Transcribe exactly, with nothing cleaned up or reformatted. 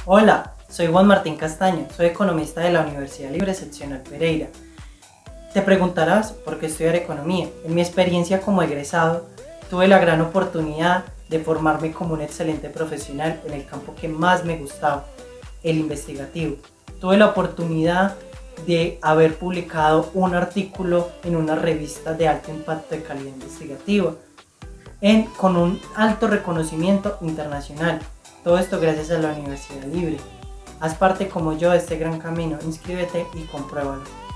Hola, soy Juan Martín Castaño, soy economista de la Universidad Libre Seccional Pereira. Te preguntarás por qué estudiar economía. En mi experiencia como egresado, tuve la gran oportunidad de formarme como un excelente profesional en el campo que más me gustaba, el investigativo. Tuve la oportunidad de haber publicado un artículo en una revista de alto impacto de calidad investigativa, en, con un alto reconocimiento internacional. Todo esto gracias a la Universidad Libre. Haz parte como yo de este gran camino, inscríbete y compruébalo.